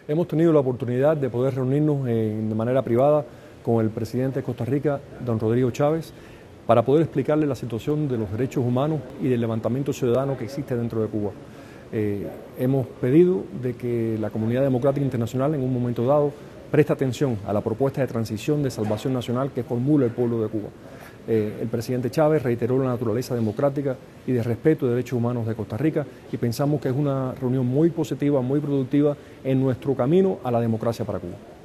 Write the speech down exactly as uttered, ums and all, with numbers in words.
Hemos tenido la oportunidad de poder reunirnos en, de manera privada con el presidente de Costa Rica, don Rodrigo Chávez, para poder explicarle la situación de los derechos humanos y del levantamiento ciudadano que existe dentro de Cuba. Eh, hemos pedido de que la comunidad democrática internacional en un momento dado preste atención a la propuesta de transición de salvación nacional que formula el pueblo de Cuba. Eh, el presidente Chávez reiteró la naturaleza democrática y de respeto de derechos humanos de Costa Rica y pensamos que es una reunión muy positiva, muy productiva en nuestro camino a la democracia para Cuba.